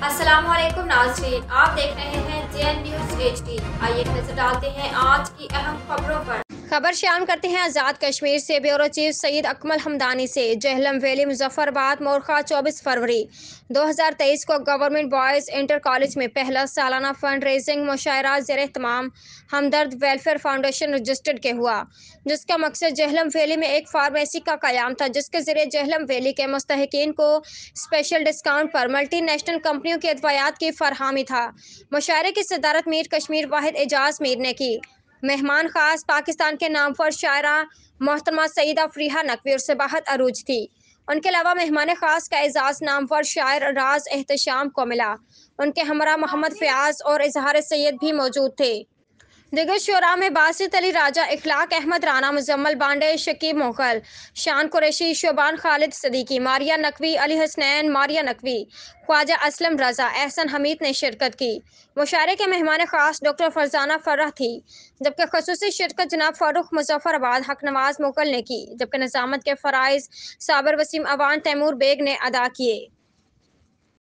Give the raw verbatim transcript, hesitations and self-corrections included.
السلام علیکم ناظرین، آپ دیکھ رہے ہیں J N news H D. آئیے نظر ڈالتے ہیں آج کی اہم خبروں پر۔ خبر شامل کرتے ہیں آزاد کشمیر سے۔ بیورو چیف سید اکمل حمدانی سے جہلم ویلی مظفر آباد مورخہ چوبیس فروری دو ہزار تیئیس کو گورنمنٹ بوائز انٹر کالج میں پہلا سالانہ فنڈ ریزنگ مشاعرہ زیر اہتمام ہمدرد ویلفیئر فاؤنڈیشن رجسٹرڈ کے ہوا، جس کا مقصد جہلم ویلی میں ایک فارمیسی کا قیام تھا، جس کے ذریعے جہلم ویلی کے مستحقین کو اسپیشل ڈسکاؤنٹ پر ملٹی نیشنل کمپنیوں کی ادویات کی فراہمی تھا۔ مشاعرے کی صدارت میر کشمیر واحد اعجاز میر نے کی۔ مہمان خاص پاکستان کے نامور شاعرہ محترمہ سیدہ فریحہ نقوی اور صباحت عروج تھی۔ ان کے علاوہ مہمان خاص کا اعزاز نامور شاعر راز احتشام کو ملا۔ ان کے ہمراہ محمد فیاض اور اظہار سید بھی موجود تھے۔ دیگر شعراء میں باسط علی راجہ، اخلاق احمد رانا، مزمل بانڈے، شکیب مغل، شان قریشی، شوبان خالد صدیقی، ماریہ نقوی، علی حسنین، ماریہ نقوی، خواجہ اسلم رضا، احسن حمید نے شرکت کی۔ مشاعرے کے مہمان خاص ڈاکٹر فرزانہ فرح تھی، جبکہ خصوصی شرکت جناب فاروق مظفر آباد حق نواز مغل نے کی، جبکہ نظامت کے فرائض صابر وسیم اوان تیمور بیگ نے ادا کیے۔